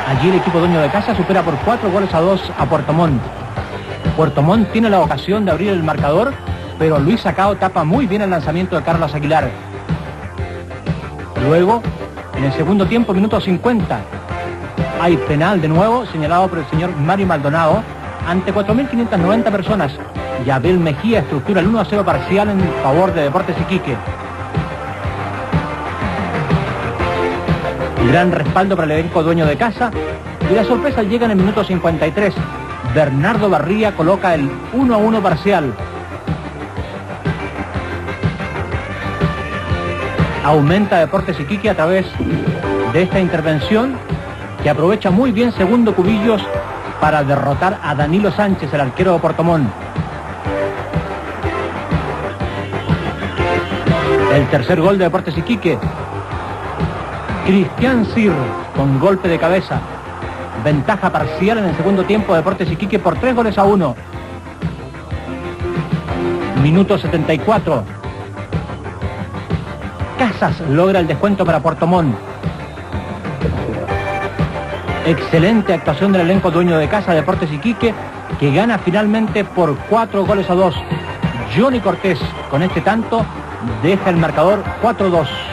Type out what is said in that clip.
Allí el equipo dueño de casa supera por 4-2 a Puerto Montt. Puerto Montt tiene la ocasión de abrir el marcador, pero Luis Sacao tapa muy bien el lanzamiento de Carlos Aguilar. Luego, en el segundo tiempo, minuto 50, hay penal de nuevo, señalado por el señor Mario Maldonado, ante 4.590 personas. Y Abel Mejía estructura el 1-0 parcial en favor de Deportes Iquique. Gran respaldo para el elenco dueño de casa. Y la sorpresa llega en el minuto 53. Bernardo Barría coloca el 1-1 parcial. Aumenta Deportes Iquique a través de esta intervención, que aprovecha muy bien Segundo Cubillos para derrotar a Danilo Sánchez, el arquero de Puerto Montt. El tercer gol de Deportes Iquique. Cristian Sir con golpe de cabeza. Ventaja parcial en el segundo tiempo de Deportes Iquique por 3-1. Minuto 74. Casas logra el descuento para Puerto Montt. Excelente actuación del elenco dueño de casa Deportes Iquique, que gana finalmente por 4-2. Johnny Cortés con este tanto deja el marcador 4-2.